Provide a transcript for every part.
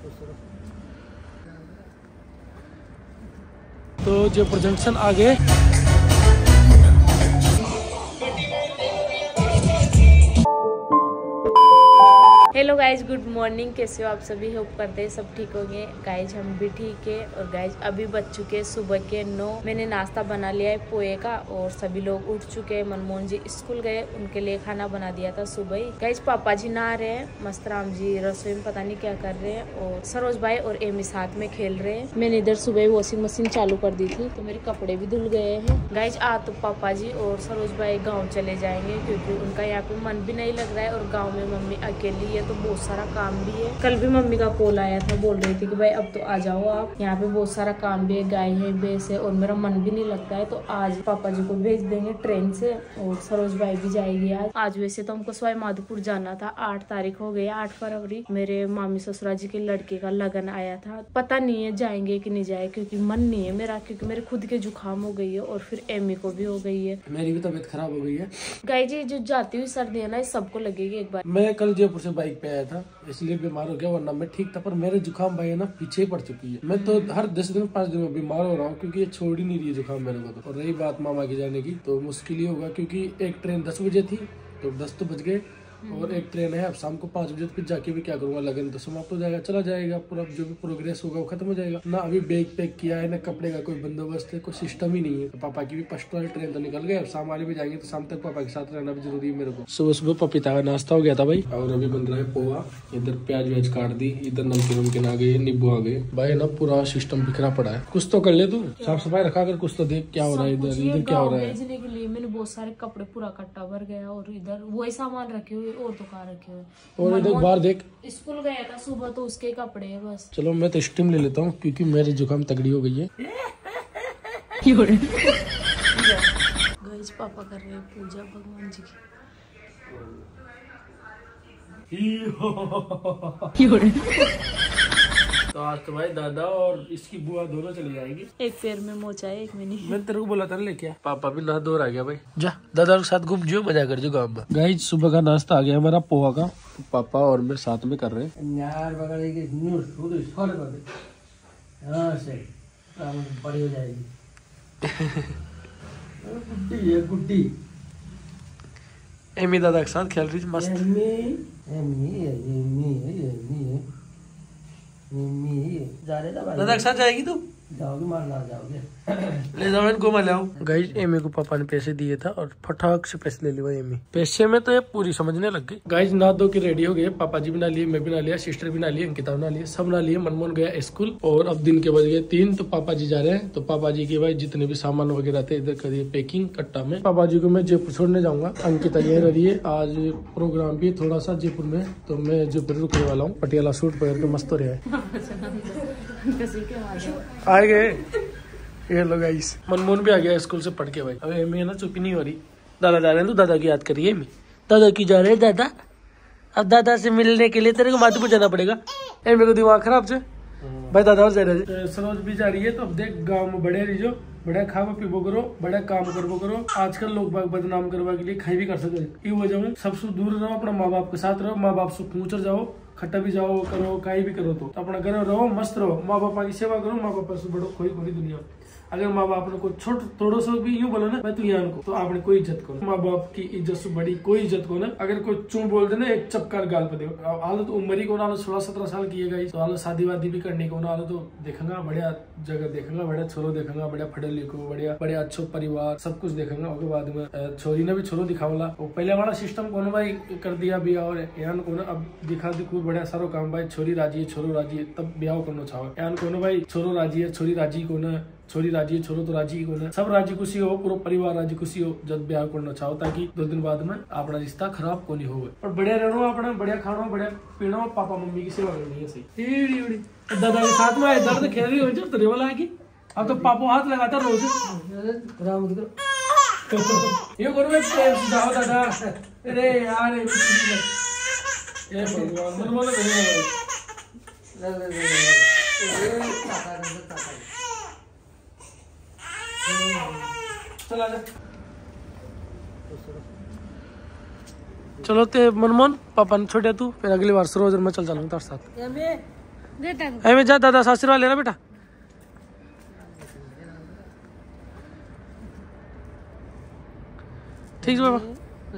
तो जयपुर जंक्शन आ गए। Hello guys, good morning. कैसे हो आप सभी? होप करते हैं सब ठीक होंगे। गाइज हम भी ठीक है। और गाइज अभी बज चुके सुबह के 9। मैंने नाश्ता बना लिया है पोहे का और सभी लोग उठ चुके हैं। मनमोहन जी स्कूल गए, उनके लिए खाना बना दिया था सुबह ही। गाइज पापा जी नहा रहे हैं, मस्तराम जी रसोई में पता नहीं क्या कर रहे हैं और सरोज भाई और एमी साथ में खेल रहे हैं। मैंने इधर सुबह वॉशिंग मशीन चालू कर दी थी तो मेरे कपड़े भी धुल गए हैं। गाइज आज तो पापा जी और सरोज भाई गाँव चले जाएंगे क्योंकि उनका यहाँ पे मन भी नहीं लग रहा है और गाँव में मम्मी अकेली है तो बहुत सारा काम भी है। कल भी मम्मी का कॉल आया था, बोल रही थी कि भाई अब तो आ जाओ आप, यहाँ पे बहुत सारा काम भी है, गाय है, भैंस है और मेरा मन भी नहीं लगता है। तो आज पापा जी को भेज देंगे ट्रेन से और सरोज भाई भी जाएगी आज। वैसे तो हमको सवाई माधोपुर जाना था, 8 तारीख हो गई, 8 फरवरी मेरे मामी ससुरा जी के लड़के का लगन आया था। पता नहीं है जाएंगे कि नहीं जाए क्योंकि मन नहीं है मेरा, क्योंकि मेरे खुद के जुकाम हो गई है और फिर एमी को भी हो गई है। मेरी भी तबीयत खराब हो गई है। गाय जी जो जाती हुई सर्दी है ना, सबको लगेगी एक बार। मैं कल जयपुर से बाइक पे आया था इसलिए बीमार हो गया, वरना मैं ठीक था। पर मेरे जुकाम भाई है ना पीछे पड़ चुकी है। मैं तो हर 10 दिन 5 दिन में बीमार हो रहा हूँ क्योंकि ये छोड़ ही नहीं रही है जुकाम मेरे को। तो और रही बात मामा की जाने की, तो मुश्किल ही होगा क्योंकि एक ट्रेन 10 बजे थी तो 10 तो बज गए और एक ट्रेन है अब शाम को 5 बजे। फिर जाके भी क्या करूंगा, लगन तो समाप्त हो जाएगा, चला जाएगा पूरा। जो भी प्रोग्रेस होगा वो खत्म हो जाएगा ना। अभी बैग पैक किया है ना, कपड़े का कोई बंदोबस्त है, कोई सिस्टम ही नहीं है। तो पापा की भी फर्स्ट वाली ट्रेन तो निकल गई, अब शाम वाले भी जाएंगे तो शाम तक पापा के साथ रहना भी जरूरी है मेरे को। सुबह सुबह पपीता का नाश्ता हो गया था भाई और अभी बन रहा है पोहा। इधर प्याज व्याज काट दी, इधर नमकीन आ गए, नींबू आ गए। भाई ना पूरा सिस्टम बिखरा पड़ा है। कुछ तो कर ले तू, साफ सफाई रखा कर, कुछ तो देख क्या हो रहा है इधर। इधर क्या हो रहा है? भेजने के लिए मैंने बहुत सारे कपड़े, पूरा कट्टा भर गया और इधर वही सामान रखे हुए और तो कहाँ रखे हुए। और इधर बाहर देख, स्कूल गया था सुबह तो उसके कपड़े हैं बस। चलो मैं तो स्टीम ले लेता हूँ क्योंकि मेरी जुकाम तगड़ी हो गई है। गाइस पापा कर रहे हैं पूजा भगवान जी की। तो आज तो भाई दादा और इसकी बुआ दोनों चली जाएंगी। एक पैर में मोचा है, एक में नहीं। मैं तेरे को बोला था ना लेके। पापा भी नहा धो आ गया भाई, जा दादा के साथ घूम जो, मजा कर जो गाँव में। गाइस सुबह का नाश्ता आ गया हमारा पोहा का, तो पापा और मैं साथ में कर रहे हैं। यार बड़ी हो जाएगी। गुड्डी है गुड्डी। एमी दादा के साथ खेल रही मस्त। दादा के साथ जाएगी तू? जाओगे मारना जाओगे। ले जाओ इनको, मैं लाऊं। गाइस एमी को पापा ने पैसे दिए था और फटाक से पैसे ले लिए एमी। पैसे में तो ये पूरी समझने लग गई। गाइस नहा धो के रेडी हो गए, पापा जी भी ना लिए, मैं भी ना लिया, सिस्टर भी ना लिए, अंकिता भी ना लिए, सब ना लिए। मनमोहन गया स्कूल और अब दिन के बज गए 3 तो पापा जी जा रहे हैं। तो पापा जी के भाई जितने भी सामान वगैरह थे इधर करिए पैकिंग कट्टा में। पापा जी को मैं जयपुर छोड़ने जाऊंगा। अंकिता ये रही है, आज प्रोग्राम भी थोड़ा सा जयपुर में, तो मैं जयपुर रुकने वाला हूँ। पटियाला सूट पहन के मस्त हो रहा है। आ गए ये लोग। गाइस मनमोहन भी आ गया स्कूल से पढ़ के भाई। अब एमी है ना चुप नहीं हो रही। दादा जा रहे हैं तो दादा की याद करिए। एमी दादा की जा रहे हैं। दादा अब दादा से मिलने के लिए तेरे को माधोपुर जाना पड़ेगा। एमी को दिमाग खराब से भाई दादा और जा रहे हैं। सरोज भी जा रही है। तो अब देख गाँव में बड़े रही, बड़ा खाओ पीबो करो, बड़ा काम करबो करो। आजकल लोग बदनाम करवा के लिए खाई भी कर सके। ये वजह सबसे दूर रहो, अपना माँ बाप के साथ रहो, माँ बाप से पूछ जाओ, खट्टा भी जाओ करो, काई भी करो तो अपना घर रहो, मस्त रहो, माँ बापा की सेवा करो। माँ बापा से बड़ो कोई कोई दुनिया। अगर माँ बाप ने को छोट थोड़ो सो भी यूं बोला ना मैं तू यहाँ को, तो आपने कोई इज्जत करो। माँ बाप की इज्जत से बड़ी कोई इज्जत को ना। अगर कोई चू बोल दे ना एक चपकार गाल पे दे। हालत उम्र ही को ना 16-17 साल की है गाइस, तो हालत शादी वादी भी करने को ना हालत तो देखेंगा, बढ़िया जगह देखेंगा, बढ़िया छोरो देखेंगा, बढ़िया पढ़े लिखो, बढ़िया बढ़िया अच्छो परिवार सब कुछ देखेंगा। उसके बाद में छोरी ने भी छोरो दिखावला। पहले वाला सिस्टम को भाई कर दिया ब्याह और यहाँ को ना अब दिखा दिखो बढ़िया सारो काम भाई। छोरी राजी है, छोरो राजी है, तब ब्याह करना चाहो। यहाँ को भाई छोरो राजी है, छोरी राजी को ना, छोरी राजी है, छोरो तो राजी को ना, सब राजी खुशी हो, पूरा परिवार राजी खुशी हो जब ब्याह करना चाहो, ताकि 2 दिन बाद में अपना रिश्ता खराब को नहीं हो। पर बढ़िया रहना, अपना बढ़िया खाना, बढ़िया पीना, पापा मम्मी की सेवा करनी है सही। दादा के साथ में दर्द खेल रही हो जो तेरे वाला की। अब तो पापा हाथ लगाता रोज। ये करो जाओ दादा। अरे यार ये भगवान चलो ते मनमोहन पापा ने छोड़े तू, फिर अगली बार सरोज में चल चलूंगा तेरे साथ। मैं जा दादा आशीर्वाद लेना बेटा। ठीक है बाबा,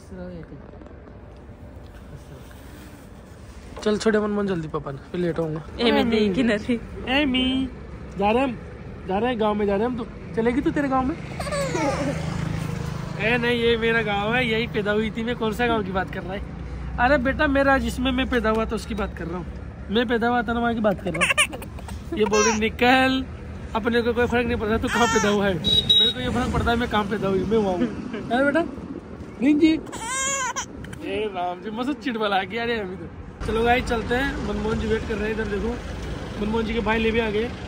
चल छोड़े मन जल्दी पापा ने, फिर लेट होऊंगा। जा रहे हैं गांव में, जा रहे हैं हम। तो चलेगी तू तेरे गांव में? नहीं, ये मेरा गांव है, यही पैदा हुई थी मैं। कौन सा गांव की बात कर रहा है? अरे बेटा मेरा जिसमें मैं पैदा हुआ था उसकी बात कर रहा हूँ। मैं पैदा हुआ था ना, वहाँ की बात कर रहा हूँ। ये बोल रही निकल, अपने को कोई फर्क नहीं पड़ता तू कहाँ पैदा हुआ है, मेरे को ये फर्क पड़ता है मैं कहाँ पैदा हुई, मैं हुआ हूँ। अरे बेटा जी, ए राम जी मस्त चिट बला गया। अरे अभी तो चलो गाइस चलते हैं। मनमोहन जी वेट कर रहे हैं इधर, देखो मनमोहन जी के भाई ले भी आ गए।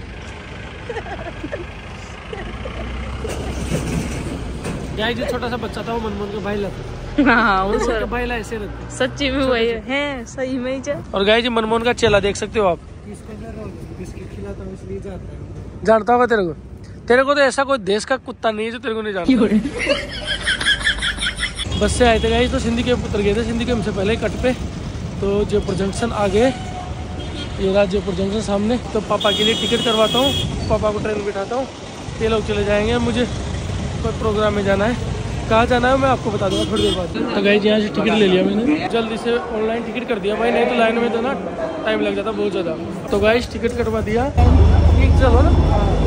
गाइस जो छोटा सा बच्चा था वो मनमोहन का भाई लगता। हाँ, उसके भाई ला ऐसे रहते। सच्ची में वही है, सही में ही। और गाइस जी मनमोहन का चेला देख सकते हो आप, जानता होगा तेरे को। तेरे को तो ऐसा कोई देश का कुत्ता नहीं है जो तेरे को नहीं जानता। बस से आए थे गाइस, तो सिंधी के उतर गए थे। सिंधी के हमसे पहले कट पे, तो जयपुर जंक्शन आ गए। ये रहा जयपुर जंक्शन सामने। तो पापा के लिए टिकट करवाता हूँ, पापा को ट्रेन बिठाता हूँ। ये लोग चले जाएंगे, मुझे कोई प्रोग्राम में जाना है। कहाँ जाना है मैं आपको बता दूंगा थोड़ी देर बाद। तो गाइस यहाँ से टिकट ले लिया मैंने, जल्दी से ऑनलाइन टिकट कर दिया भाई, नहीं तो लाइन में तो ना टाइम लग जाता बहुत ज़्यादा। तो गाइस टिकट कटवा दिया। चलो ना,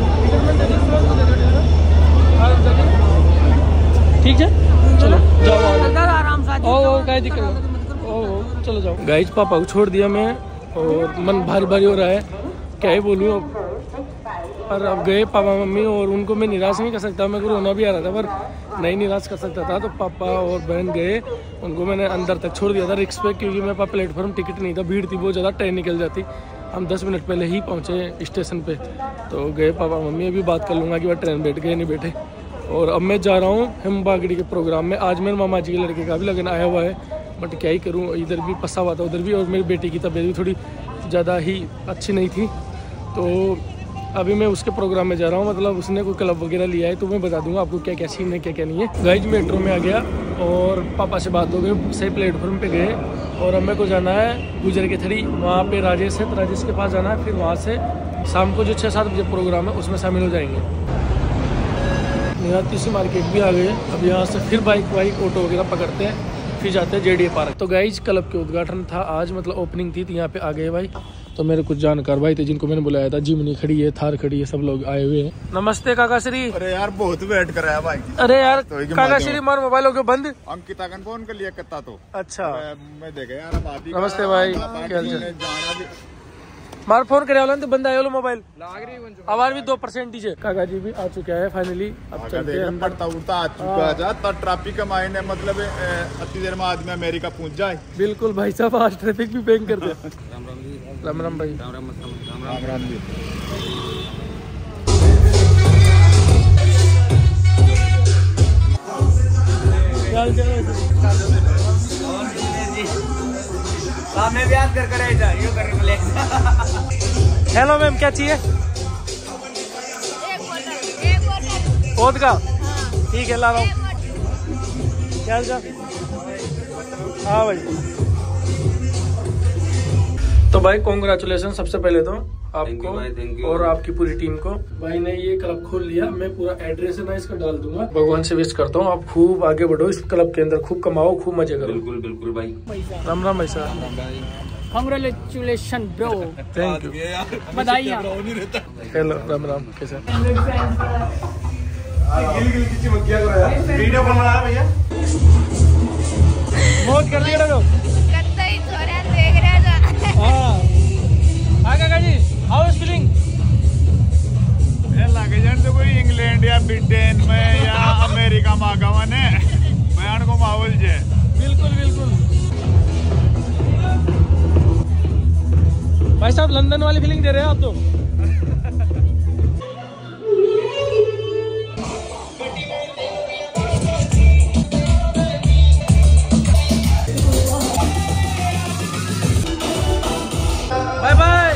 ठीक है चलो जाओ आराम से। ओ क्या दिक्कत है, ओ चलो जाओ। गाइस पापा को छोड़ दिया मैं और मन भारी भारी हो रहा है, क्या ही बोलूँ अब। पर अब गए पापा मम्मी, और उनको मैं निराश नहीं कर सकता। मेरे को रोना भी आ रहा था पर नहीं निराश कर सकता था। तो पापा और बहन गए, उनको मैंने अंदर तक छोड़ दिया था रिक्स पे, क्योंकि मेरे पास प्लेटफॉर्म टिकट नहीं था, भीड़ थी बहुत ज़्यादा, ट्रेन निकल जाती। हम 10 मिनट पहले ही पहुँचे स्टेशन पे। तो गए पापा मम्मी, अभी बात कर लूँगा कि वह ट्रेन बैठ गए नहीं बैठे। और अब मैं जा रहा हूँ हम बागड़ी के प्रोग्राम में। आज मेरे मामा जी के लड़के का भी लगन आया हुआ है, बट क्या ही करूँ, इधर भी फंसा हुआ था उधर भी। और मेरी बेटी की तबीयत भी थोड़ी ज़्यादा ही अच्छी नहीं थी, तो अभी मैं उसके प्रोग्राम में जा रहा हूँ। मतलब उसने कोई क्लब वगैरह लिया है, तो मैं बता दूंगा आपको क्या क्या सीन है क्या क्या नहीं है। गाइस मेट्रो में आ गया और पापा से बात हो गई, सही प्लेटफॉर्म पे गए। और अब मेरे को जाना है गुजर के थड़ी, वहाँ पे राजेश है, तो राजेश के पास जाना है। फिर वहाँ से शाम को जो 6-7 बजे प्रोग्राम है उसमें शामिल हो जाएंगे। यहाँ तीसरी मार्केट भी आ गए। अब यहाँ से फिर बाइक ऑटो वगैरह पकड़ते हैं, फिर जाते हैं JDA पार्क। तो गाइस क्लब के उद्घाटन था आज, मतलब ओपनिंग थी, तो यहाँ पे आ गए भाई। तो मेरे कुछ जानकार भाई थे जिनको मैंने बुलाया था, जिमनी खड़ी है, थार खड़ी है, सब लोग आए हुए हैं। नमस्ते काका श्री। अरे यार बहुत वेट कराया भाई। अरे यार तो काका श्री मार मोबाइल हो गया बंद। अंकिता कन फोन कर लिया करता तो अच्छा मैं देखा यार। नमस्ते भाई, क्या मार फोन करे वाला तो बंद आया मोबाइल आवाज भी 2% है। काका जी भी आ चुका है फाइनली। अब चलते हैं पड़ता उड़ता आ चुका था, ट्रैफिक का मायने मतलब अति देर में आदमी अमेरिका पहुंच जाए। बिल्कुल भाई साहब, आज ट्रैफिक भी बैंक कर दे। राम राम भाई। राम राम जी। हेलो मैम, क्या चाहिए? पौध का ठीक है, ला रहा हूँ। क्या हाँ भाई। तो भाई कॉन्ग्रेचुलेसन सबसे पहले तो आपको और आपकी पूरी टीम को। भाई ने ये क्लब खोल लिया, मैं पूरा एड्रेस है ना इसका डाल दूंगा। भगवान से विश करता हूँ आप खूब आगे बढ़ो इस क्लब के अंदर, खूब कमाओ, खूब मजे करो। बिल्कुल बिल्कुल भाई। राम राम भाई साहब। कांग्रेचुलेशन ब्रो, थैंक यू, बधाई। हेलो राम राम, कैसे? वीडियो बन रहा है भैया, मौज कर लिया लोग। हाँ काका जी, हाउ इज फीलिंग? लगे जान तो कोई इंग्लैंड या ब्रिटेन में या अमेरिका में आगा मैंने बयान को माहौल जे। बिल्कुल बिल्कुल भाई साहब, लंदन वाली फीलिंग दे रहे हैं आप तो। Bye bye.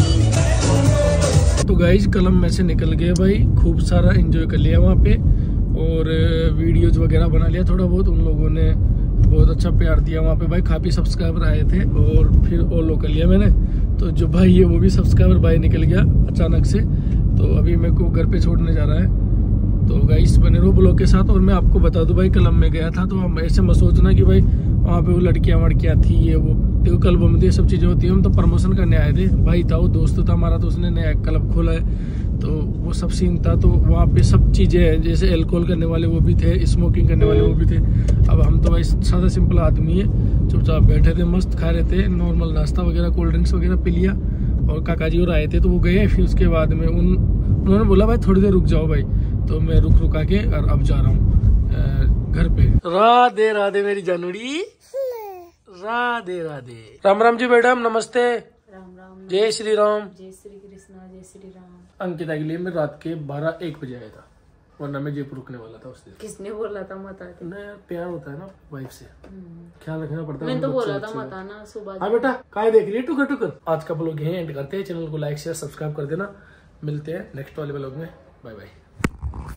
तो गाइस कलम में से निकल गए भाई, खूब सारा एंजॉय कर लिया वहाँ पे। और वीडियोज वगैरह बना लिया थोड़ा बहुत। उन लोगों ने बहुत अच्छा प्यार दिया वहाँ पे भाई, काफ़ी सब्सक्राइबर आए थे। और फिर ऑलो कर लिया मैंने, तो जो भाई है वो भी सब्सक्राइबर भाई निकल गया अचानक से। तो अभी मेरे को घर पे छोड़ने जा रहा है। तो गाइस बने रहो ब्लॉग के साथ। और मैं आपको बता दूं भाई, कलम में गया था तो हम ऐसे मत सोचना कि भाई वहाँ पे वो लड़कियाँ वड़कियाँ थी ये वो। देखो क्लब में ये सब चीज़ें होती है। हम तो प्रमोशन करने आए थे। भाई था वो दोस्त था हमारा, तो उसने नया क्लब खोला है, तो वो सब सीन था। तो वहाँ पे सब चीज़ें हैं, जैसे एल्कोहल करने वाले वो भी थे, स्मोकिंग करने वाले वो भी थे। अब हम तो भाई सादा सिंपल आदमी है, चुपचाप बैठे थे, मस्त खा रहे थे, नॉर्मल नाश्ता वगैरह, कोल्ड ड्रिंक्स वगैरह पी लिया। और काका जी और आए थे तो वो गए। फिर उसके बाद में उन्होंने बोला भाई थोड़ी देर रुक जाओ भाई, तो मैं रुका के और अब जा रहा हूँ घर पे। राधे राधे मेरी जानूरी, राधे राधे। राम राम जी मैडम, नमस्ते। राम राम। जय श्री राम। जय श्री कृष्णा, जय श्री राम। अंकिता के लिए मैं रात के 12-1 बजे आया था, वरना मैं जयपुर रुकने वाला था उस दिन। किसने बोला था मत आते? ना यार, प्यार होता है ना वाइफ से, ख्याल रखना पड़ता है। मैंने तो बोला था मत आना सुबह। हाँ बेटा, काय देख रही है टुकर टुकर। आज का ब्लॉग यहीं एंड करते हैं। चैनल को लाइक शेयर सब्सक्राइब कर देना। मिलते हैं नेक्स्ट वाले ब्लॉग में। Bye bye.